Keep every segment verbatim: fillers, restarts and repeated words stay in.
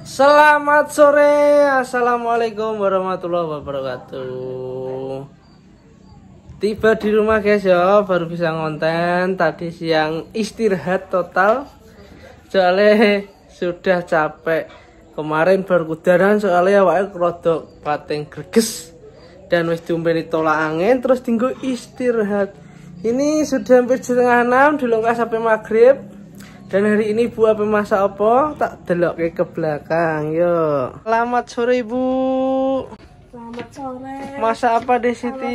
Selamat sore, assalamualaikum warahmatullahi wabarakatuh. Tiba di rumah guys ya, baru bisa ngonten. Tadi siang istirahat total, soalnya sudah capek. Kemarin baru kudaran soalnya awake rodok pateng greges dan wis diombeni tolak angin terus tinggal istirahat. Ini sudah hampir setengah enam, dilongkas sampai maghrib. Dan hari ini Bu apa masak apa? Tak delok ke belakang, yuk. Selamat sore Ibu. Selamat sore. Masak apa Desiti?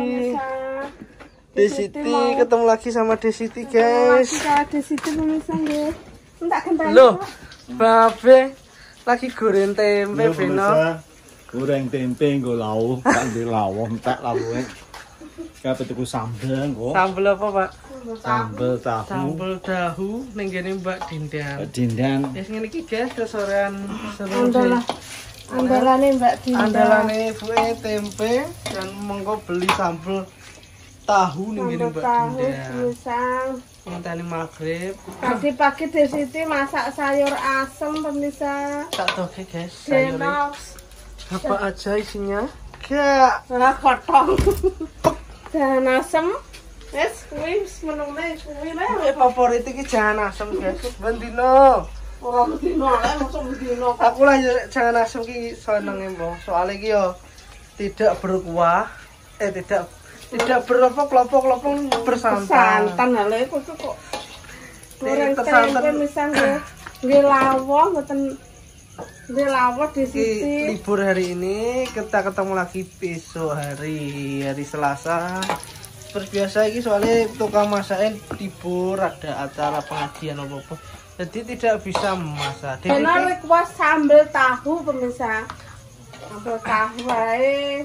Desiti ketemu lagi sama Desiti guys. Desiti pemirsa nggih. Entak kentang. Loh, Babe lagi goreng tempe Beno. Goreng tempe nggo lauk, tak di lawon tak lawuhe. Kape tuku sambel kok. Sambel apa, Pak? Sambel tahu. Sambel tahu ning kene Mbak Dindan. Dindan. Wis ngene iki guys, sorean seru. Andalah. Andalane Mbak Dindan. Andalane Ibuke tempe dan mengko beli sambel tahu ning kene Mbak Dindan. Pisang. Ngenteni maghrib. Tadi pagi Desiti masak sayur asem pemirsa. Tak toge guys, sayure. Denox. Apa aja isinya? Gak. Ora potong. Dan asem. Wes kuwi wis menune kuwi Eh lho. favorit iki jangan asem guys. Bendino. Ora bedino lek mosok bedino. Aku lah jangan asem ki senenge mbok. Soale iki yo tidak berkuah, eh tidak tidak berapa kelompok-kelompok bersantan. Santan lho iku kok. Goreng Santan. tempe misal nggih. Nggih lawuh mboten nggih lawuh di Ki sisi. libur hari ini, kita ketemu lagi besok hari hari Selasa. Seperti biasa ini soalnya tukang masaknya libur, ada acara pengajian apa-apa. Jadi tidak bisa memasak. Benar request sambal tahu pemirsa. Sambal tahu wae.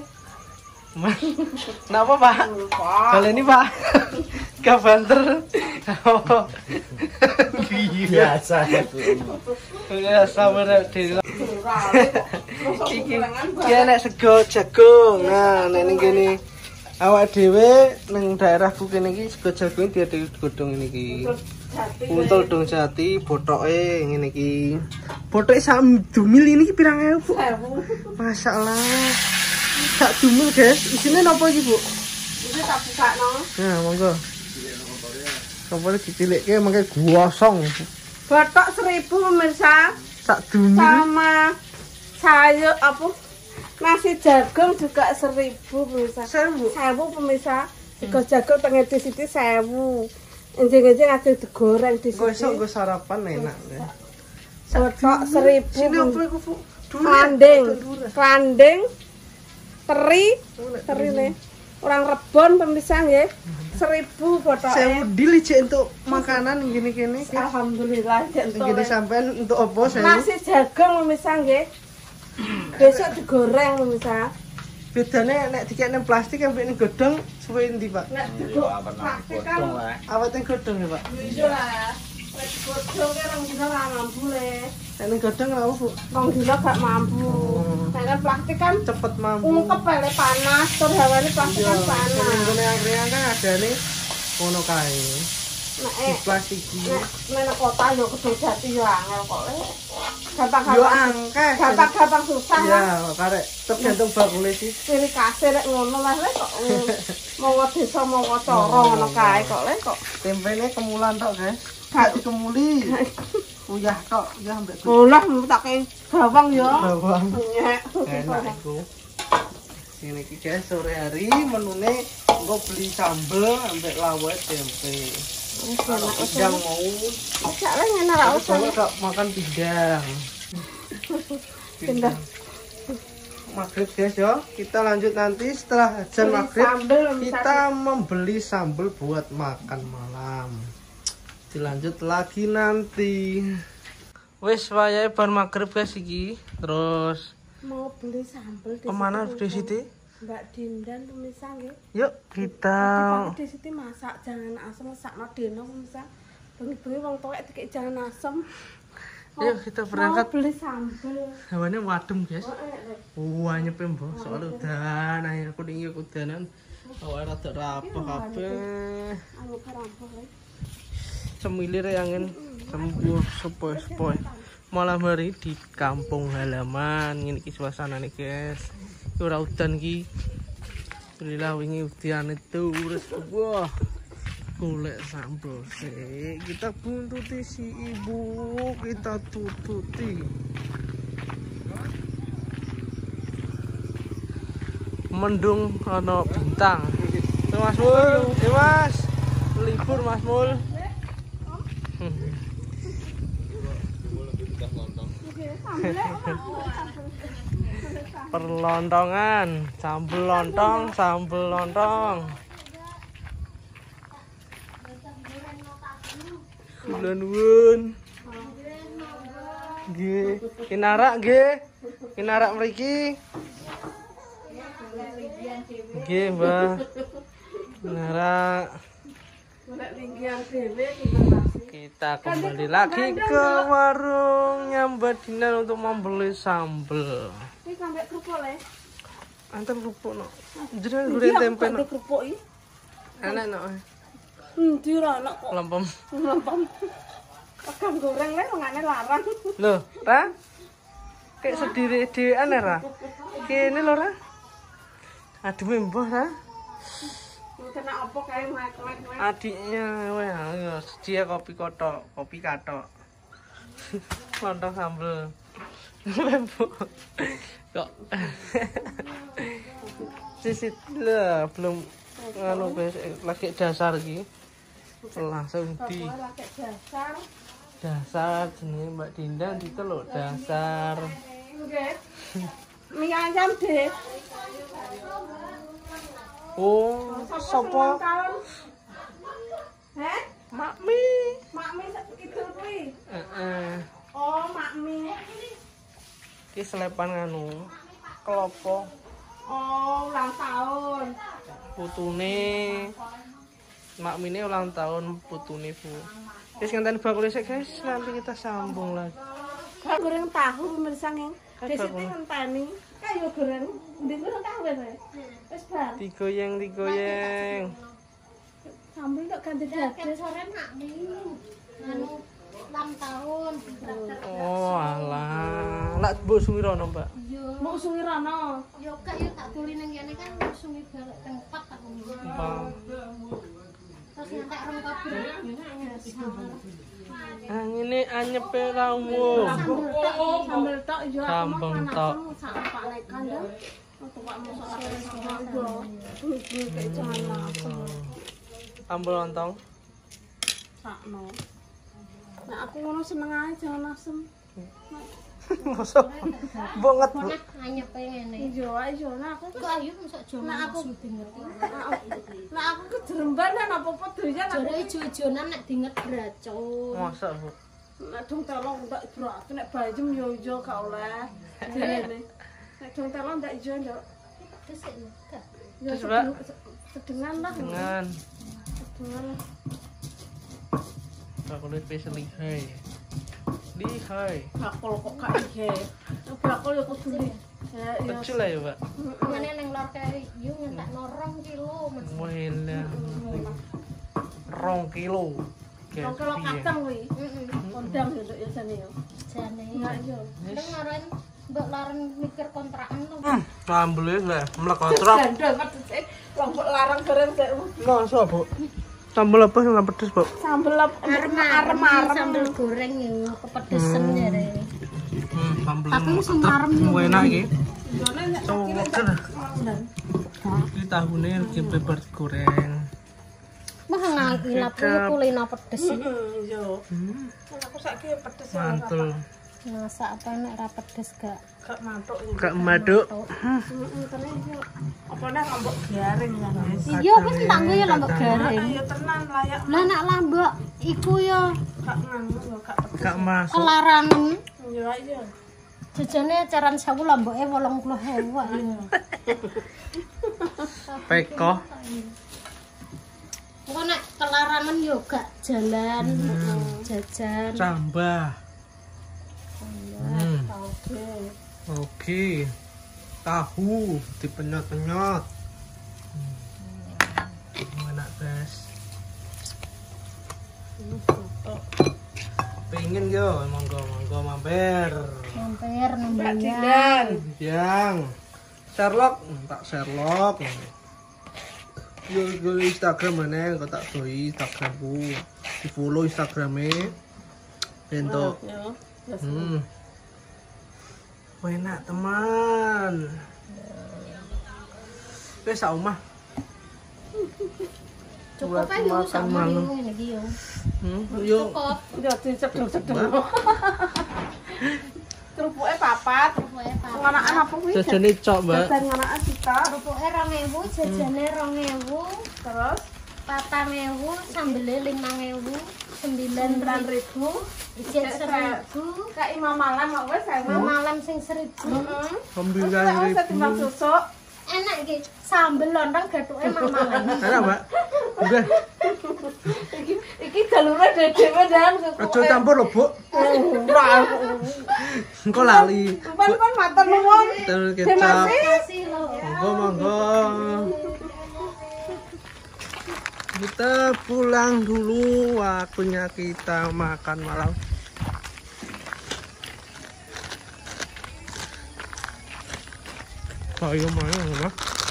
Kenapa Pak? Kali ini Pak gak banter. Oh. Biasa. Ya sama dhewe. Iki iki nek sego jagung. Nah, nek ning kene awak dhewe ning daerah Bu kene iki sego jagung diadhe godhong ngene iki. Untul dong jati botoke ngene iki. Botoke sak dumil ini iki pirang ewu, Bu? Masyaallah. Sak dumil, guys. Isine napa iki, Bu? Iki tak bukakno. Nah, monggo. Kompone dicilikke mangke gosong. Botok seribu pemirsa. Sak dumil. Sama sayur apa? Nasi jagung juga seribu pemirsa. Sewu. Sewu pemirsa. Sego jagung pengen di sini sewu. Enjing-enjing ada digoreng di sini. Gosok nggo sarapan enak. Botok seribu. Sini opo iku, Bu? Klanding, klanding, teri, teri nih. Orang rebon pemirsa nggih. Seribu botok. Sewu deal ijek untuk makanan gini kene. Alhamdulillah jek Gini sampean untuk opo saya? nasi jagung pemirsa nggih. Besok digoreng pemirsa. Bedane nek dikene plastik ambek ning godhong suwe endi, Pak? Nek digoreng kan Awet ning godhong ya, Pak. iya lah. Nek digoreng kan orang dino ora mampu le. Nek ning godhong ora Bu. Wong dino gak mampu. Nek plastik kan Cepet mampu. ungkep ele panas, tur hawane plastik kan panas. Ngene angkringan kan adane ngono kae. Nek Di plastik iki. nek nek kota yo kudu jati yo angel kok le. Yo Gampang-gampang. angkeh. Gampang-gampang susah. Ya, karek tergantung bakule sih. Ciri kasih rek ngono lah le kok. Mau desa mau cara ngono kae kok le kok. Tempene kemulan tok, guys. Gak dikemuli. Uyah tok, uyah ambek Olah tak kei bawang yo. bawang. Nyek. Enak iku. Ini iki guys sore hari menune engko beli sambel ambek lawet tempe. Pindang mau. Sak le enak ra usah. Kalau gak makan pindang. Pindang. Maghrib guys ya. Kita lanjut nanti setelah azan Beli maghrib. sambel, Kita membeli sambel buat makan malam. Dilanjut lagi nanti. Wes wayahe bar maghrib guys iki. Terus Mau beli sambel di kemana situ, di sini? Mbak Dindan pemirsa nggih. Yuk kita. Di di situ masak jangan asem sakno deno pemirsa. Bengi-bengi wong tuwek dikek jangan asem. Yuk kita berangkat. Mau beli sambel. Hawane wadem guys. Oh, eh, Wah nyepe mbok soalnya udan ae aku ning udanan. Awake rada rapuh kabeh. Anu karampok le. Semilir angin sembuh sepoi-sepoi. malam hari di kampung halaman. Ini ki suasanane guys. Ora udan ki. Alhamdulillah wingi udan itu terus wah. Golek sambel sih. Kita buntuti si ibu, kita tututi. Mendung ana bintang. Mas Mul, eh Mas. Libur Mas Mul. Perlontongan, sambel lontong, sambel lontong. Bulan wun. Nggih, kinarak nggih. Kinarak mriki. Nggih, Mbah. Kinarak. Kita kembali lagi ke warung Nyambat Dinan untuk membeli sambel. Ini sampai kerupuk le. Antar kerupuk no. Jenengan goreng tempe no. Kerupuk iki. Enak no. Endi ora enak kok. Lempem. Lempem. Pegang goreng le ngene larang. Loh, Ra? Kayak sendiri dhewean Ra. Kene lho Ra. Aduh mbah Ra. Kena apa kae mek-mek. Adiknya weh dia kopi kotok, kopi katok. Lontong sambel. Mbok. Kok. Sisit lah belum anu lagi dasar iki. Langsung di dasar. Dasar jenenge Mbak Dinda diteluk dasar. Nggih. Mie ayam deh. Oh, sapa? Heh? Makmi. Makmi kidul kuwi. Heeh. Oh, makmi. Ki selepan anu klopo. Oh, ulang tahun. Putune. Makmine ulang tahun putune, Bu. Wis ngenten bakul sik, guys. Nanti kita sambung lagi. Goreng tahu pemirsa nggih. Disiti ngenteni. Kayu goreng. Ndi goreng tahu wis. Wis bar. Digoyeng, digoyeng. Sambel kok ganti dadi sore makmi. Anu ulang tahun. Oh, alah. Lak mbok suwirono, Mbak. Yo, mau suwirana. yo kak yo tak tuli nang kene kan sungi balik tempat tak ngomong. Mbak. Terus ngantek rong kabur. Ah, ngene anyepe ramu. Sambel tok yo aku Sambel mau tok. panas sak panekan dah. Untuk pak masak sore sambel. Iki kayak jangan langsung. Sambel lontong. Sakno. Nah aku ngono seneng ae jangan asem. Mosok banget, Bu. Nah, anyep ngene. Iya ae yo nah aku Kok ayo mosok jono. Nah, aku- ngerti. nah aku kejeremban kan apa-apa doyan aku. Jare jojonan nek dinget bracun. Mosok, Bu. Nek dong telong ndak berat nek bajem yo yo gak oleh. Dene. Nek dong telong ndak ijo yo. Terus ya, Kak. Yo Terus, Mbak? sedeng- sedengan lah. Dengan Sedengan lah. bakul spesial lihai. Lihai. Bakul kok gak iki. Nek bakul yo kudu li. Ya yo. Kecil lah ya, Pak. Ngene ning lor kae yo ngentekno rong kilo Mas. Wah, rong kilo. Rong kilo kacang kuwi. Heeh. Kondang yo nduk yo jane yo. Jane. Enggak yo. Ning ngaran mbok laren mikir kontrakan lho. Sambel lah, mlekotrok. Gandeng pedhe lombok larang goreng sik. Masa, Bu? Sambel apa sing pedes, Bu? Sambel Arem-arem sambel goreng yo kepedesen jare. Hmm, sambel. Tapi sing arem yo. Mau enak iki. jane nek Cowoker. Iki tahune dipeper goreng. Mah ngalap kulina pedes iki. yo. Hmm, Aku saiki pedes ya. mantul. Masak apa nek ra pedes gak? Gak mantuk. Gak maduk. Heeh, tenan yo. Apa nek lombok garing kan wis. Iya wis tak nggo ya lombok garing. Ayo tenan layak Lah nek lombok iku yo gak nganu yo gak pedes. Gak masuk. kelarangan. Yo ayo. Jajane acaran sewu lomboke wolong puluh ewu yo. Peko. Kok nek kelarangan yo gak jalan jajan. Cambah. Hmm. Oke. Oke. Tahu dipenyot-penyot. Hmm. Enak, guys. P pingin yo, monggo monggo mampir. Mampir nembang. Yang Sherlock, tak Sherlock. Yo go Instagram mana, kau tak doi Instagramku. Di follow Instagramnya. Bentuk. Hmm. Enak teman. Wes sak omah. Cukup aja yo sama ngene iki yo. Hmm, yo. Cukup. Yo dicedhek-cedhek. Kerupuke papat. Pokoke Pak. Nganaan apa kuwi? Jajane cok, Mbak. Jajan nganaan sita. Pokoke rong ewu, jajane rong ewu, Terus patang ewu, sambele limang ewu, sembilan sembilan ribu. Ijek seribu, Kayak imam malam kok wis saya. malam sing seribu. Heeh. Sembilan Terus saya timbang ribu. susuk. Enak iki, sambel lontong gathuke mamalan. Enak, Mbak. Udah. Iki iki galure dhewe dan Aja campur lho, Bu. Ora. Engko lali. Pun pun matur nuwun. Telur Terima kecap. kasih. Kasih lho. Monggo, monggo. Kita pulang dulu, waktunya kita makan malam. Ayo main, Mas.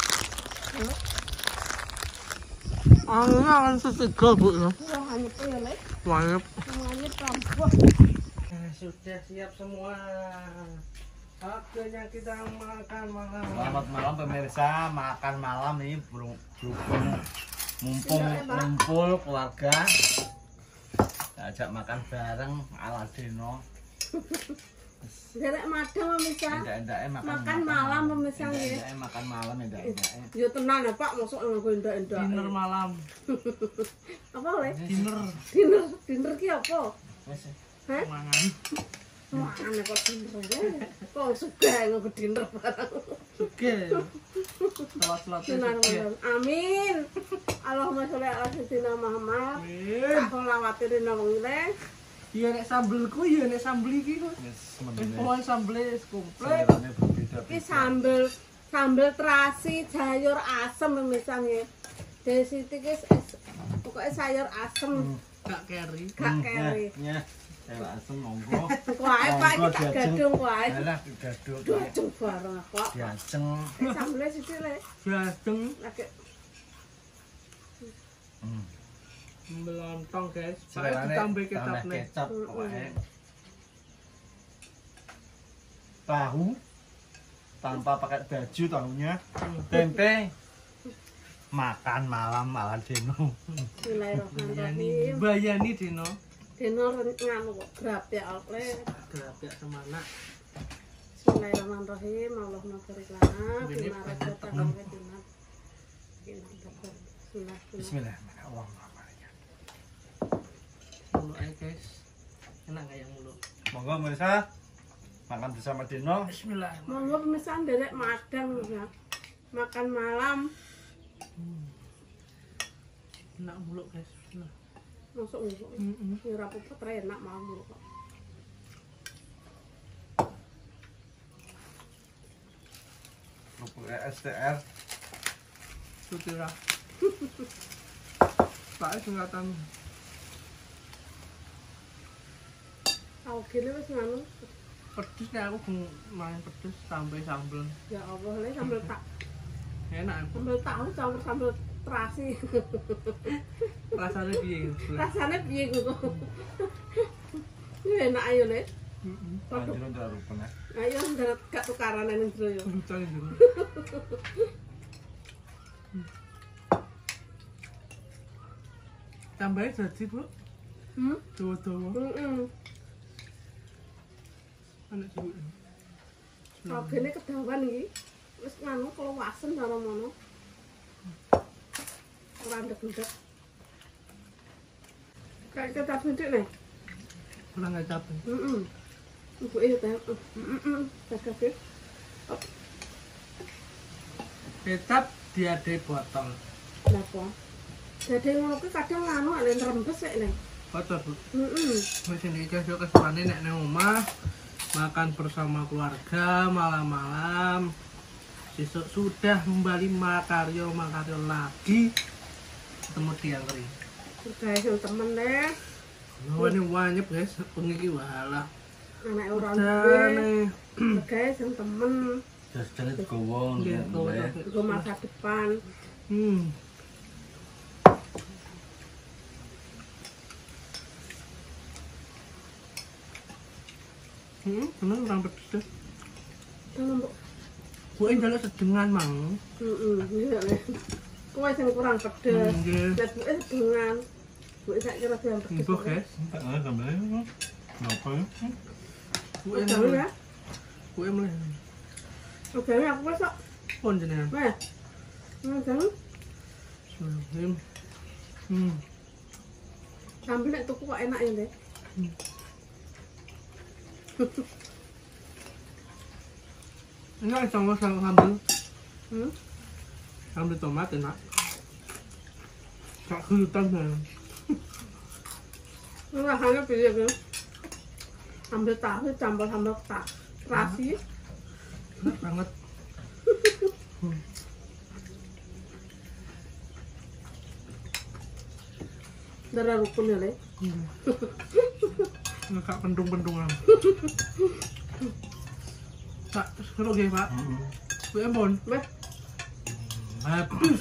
Anginnya akan setiga, Bu. Yo hanya tuh ya, Lek. Mantap. Semuanya tambuh. Nah, sudah siap semua. Waktunya kita makan malam. Selamat malam pemirsa, makan malam ini berhubung mumpung ngumpul keluarga. Kita ajak makan bareng ala Deno. Derek madang pemirsa. Endak-endake makan, Makan malam pemirsa nggih. Endak-endake makan malam endak-endake. Yo tenan ya Pak, mosok nganggo endak-endak. Dinner malam. Apa Lek? Dinner. Dinner, dinner ki apa? Wes. Hah? Mangan. Mana kok dinner ya? Kok suka nganggo dinner barang. Oke. Salat-salatnya Tenan oke. tenan. Amin. Allahumma sholli ala sayyidina Muhammad. Amin. Aku lawati dina wong le. Iya nek sambelku, iya nek sambel iki kok. Wes Wis mendene. pokoke sambel wis komplit. Selirane berbeda. Iki sambel sambel terasi sayur asem pemirsa nggih. Dari situ guys, pokoknya sayur asem, Gak keri. gak keri. Ya, sayur asem monggo. Kuae Pak iki tak gadung kuae. Alah digaduk. Dojeng bareng kok. Diajeng. Sambelnya sithik le. Jadeng Lagi Hmm. melontong, guys. Pakai Selirane ditambah tambah kecap nih. kecap pokoknya. Tahu tanpa pakai baju tahunya. Tempe makan malam ala Deno. Bayani, Bismillahirrahmanirrahim. bayani Dino. Dino nganu kok grab ya le. Gerabak semana. Bismillahirrahmanirrahim. Allahumma barik lana Ini bima razaqtana wa qina. Bismillah. Bismillahirrahmanirrahim. Mulu aja, guys. Enak gak yang mulu? Monggo pemirsa makan bersama Deno. Bismillah. Monggo pemirsa nderek madang ya. Makan malam. Enak mulu, guys. Nah. Masuk nggo. Mm-mm. Ya ora apa-apa tra enak mau kok. Kerupuk S T R. Sutira. Pak singkatan. Aku kene wis nganu. Pedes nih aku gung- main pedes tambah sambel. Ya Allah le sambel tak Enak. sambel tahu campur sambel terasi. Rasanya piye? Rasane piye kok? Ya enak ayo le. Heeh. Waduh. Anjir ndak rupane. Ayo ndet gak tukaran nang jero yo. Lucu ini. Tambahnya jadi, Bu. Hmm? Dawa-dawa. Heeh. Anak cilik. Ogene kedawan iki. Wis nganu keluwasen karo mono. Ora ndek-ndek. Kayak tetap ndik nih. Kurang nggak capek. Heeh. Ibu eh teh. Heeh. Kakak ke. Kecap dia ada botol. Napa? Dadi ngono kuwi kadang nganu ana rembes sik nih. Botol, Bu. Heeh. Wis ini guys, yo kesempatan nek nang omah makan bersama keluarga malam-malam. Besok sudah kembali makaryo makaryo lagi ketemu tiang kering. Guys, yang temen deh. Ini wanyep guys, bengi iki walah. Anak ora Jane. duwe. Guys, yang temen. Jajan gowo Nggih, gowo. Gue masa depan. Hmm. Hmm, bener orang pedes. Temen mbok. Gue njaluk sedengan mang. Heeh, iya le. Kowe sing kurang pedes. Nggih. Lah buke sedengan. Buke sak kira yang pedes. Ibu guys. Enggak sampe. Ngapa ya? Gue Oke ya. Gue mulai. Oke, aku wis kok. Pun jenengan. Wes. Ngene. Bismillahirrahmanirrahim. Hmm. Sambil nek tuku kok enak ya, Le. Ini sama sambal. Hmm. Sambal tomat enak. Kak hutan ya. Ora hanya pilih kan. Ambil tahu campur sambal tak. Terasi. Enak banget. Darah rukun ya, Le. Ngekak pendung-pendungan. Pak, seru gak Pak? Bu Empon. Wes, Habis.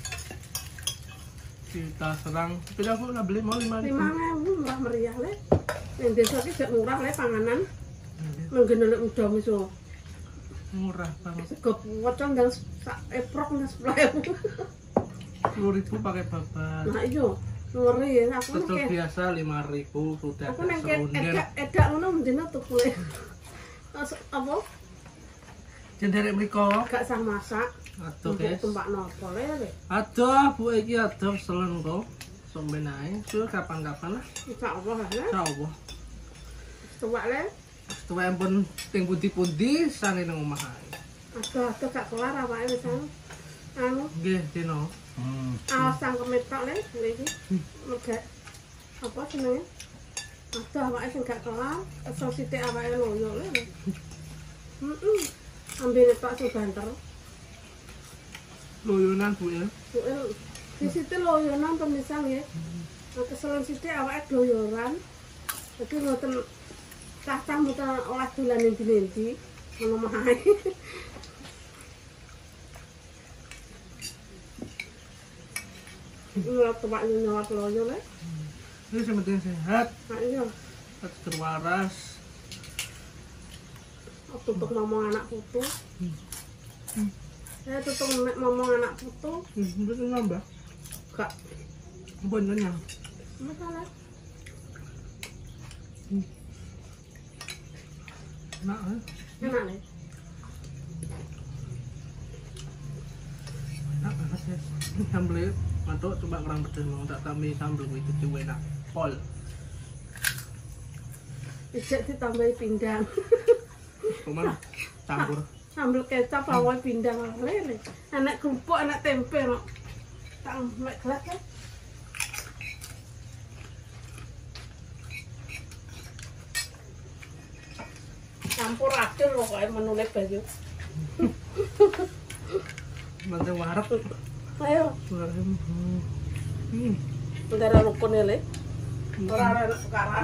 Kita serang. Tapi aku udah beli mau lima ribu. lima ribu murah meriah, Le. Yang desa iki gak murah, Le, panganan. Menggenelek udah miso. Murah banget. Sego pocong dan sak eprok dan sepuluh ribu. Sepuluh ribu pakai babat. Nah, iyo. Ngeri ya, aku Betul nek biasa lima ribu sudah aku nek serunden. edak edak ngono mendina tuku Le. Terus apa? Jenderek mriko. Gak sah masak. Aduh guys. Tempat nopo Le, Le. Aduh, bu iki aduh selen kok. Somben ae. Sur kapan-kapan lah. Insya Allah Le. Insyaallah. Coba Le. Setuwe pun ting pundi-pundi sane nang omah ae. Aduh, aduh gak kelar awake wis anu. Anu, Nggih, Dino. Hmm. alas cangkem tok Le, iki. Megak apa jenenge? Aduh, awake sing gak kelar, iso sithik awake loyo Le. Heeh. Ambil tok sing banter. Loyonan bu ya. Buke di situ loyonan pemisah ya. Nah, keselen sithik awake doyoran. Jadi ngoten cah-cah mboten olah dolan endi-endi. Ngono mah ae. Ngelap tepak nyolap loyo Le. Ini yang penting sehat, Nah iya, harus terwaras. tutuk ngomong anak putu. Saya tutuk ngomong anak putu. Hmm, itu nambah. Gak Ampun kenyang. masalah. Enak eh. Enak Le. Enak banget ya. Sambelnya mantuk coba kurang pedes mau tak tambahi sambel itu juga enak. Pol. Ijek ditambahi pindang. Cuman campur. Sambel kecap awal pindang lele. Anak kerupuk, anak tempe no. Tak mek gelas ya. Campur adil loh kayak menulis baju. Nanti warap tuh. Ayo, Hmm. darah rukun ya le. Orang sekarang.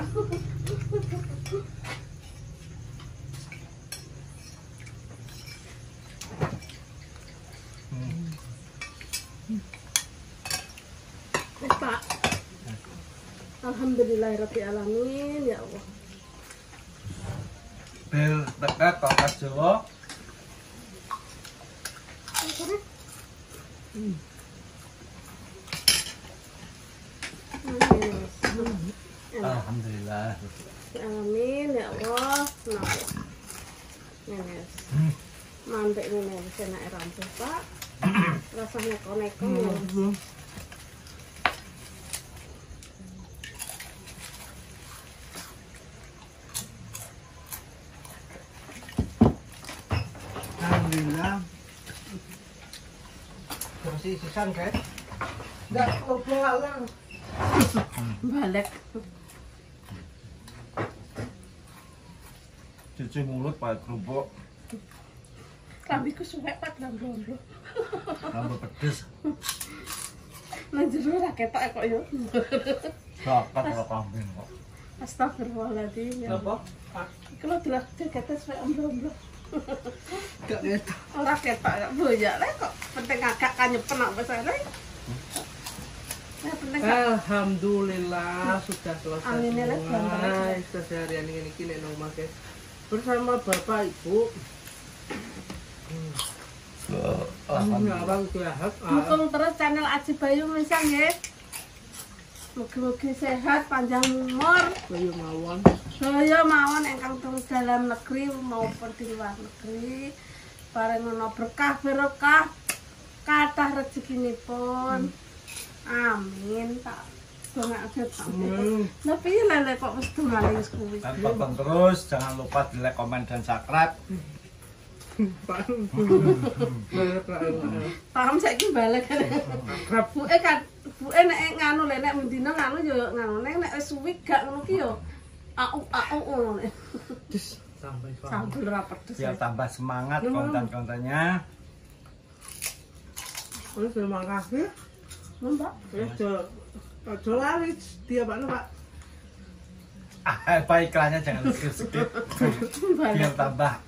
Pak. Alhamdulillahirabbil alamin ya Allah. Bel tekat tongkat Jawa. Alhamdulillah. Amin ya Allah. Nah. Nenes. Mandek nenes enak rampung, Pak. Rasanya koneko. Alhamdulillah. Masih sisan kan? Enggak ngobrol. Balik. Cuci mulut pakai kerupuk. Kambiku suwek Pak blon-blon. Tambah pedes. Nang jero ra ketok kok yo. Zakat kalau kambing kok. Astagfirullahaladzim. Ya. Apa? Iki lho delok jakete sampe omblo-omblo. Gak gitu. Ora ketok ya boyak le kok penting agak kanyepen kok wis le. Ya penting gak Alhamdulillah sudah selesai Amin, ya, semua. Bang. Keseharian ini kini nang omah guys. Bersama Bapak Ibu. Hmm, abang sehat. dukung terus channel Aji Bayu Misang nggih. Mugi-mugi sehat, panjang umur. Bayu mawon. Saya mawon ingkang teng dalam negeri maupun di luar negeri. Paringono berkah barokah kathah rezekinipun. Amin. Tak dongake tak. Hmm. Lah piye lele kok wis dongane wis kuwi. Dan tonton terus, jangan lupa di like, komen, dan subscribe. Paham saiki balik. Buke kan buke nek nganu lek nek mendina nganu yo nganu nek nek wis suwi gak ngono ki yo au au ngono nek. Sampai Sambel ra pedes. Biar tambah semangat konten-kontennya. Oh, terima kasih. Mbak. Eh, jo, jo lali dia Pak Pak. Ah, apa iklannya jangan skip-skip. Biar tambah.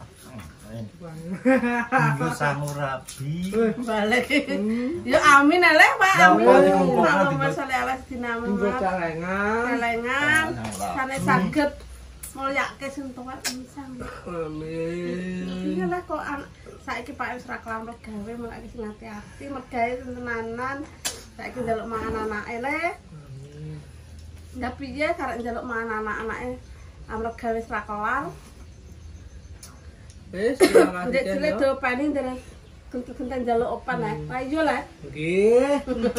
Tunggu sangu rabi. Balik. Ya amin eleh Pak. Ya, Amin. Pak, dikumpulkan, Allahumma dikumpul- sholli ala sayyidina Tunggu Muhammad. celengan. Kelengan sane saged mulyake sentuhan insang. Amin. Iya lah kok anak saiki Pak wis ra kelamrek gawe mulai sing ati-ati mergawe tenanan. Saiki njaluk mangan anake le. Amin. Lah piye karek njaluk mangan anak-anake amrek gawe wis ra kelar. Wis, terima kasih. Ndek Ken, cilik yo. do paning ndere kenten njaluk opan ae. Ayo lah. Nggih.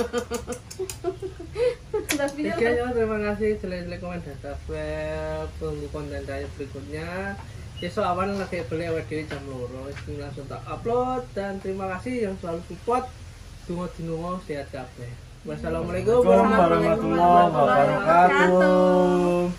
Lah piye Oke ya, terima kasih. Jelek-jelek komen dan subscribe. Tunggu konten saya berikutnya. Besok awan lagi beli awal diri jam loro. Ini langsung tak upload. Dan terima kasih yang selalu support. Tunggu dinungo sehat kabeh. Wassalamualaikum Assalamualaikum warahmatullahi wabarakatuh.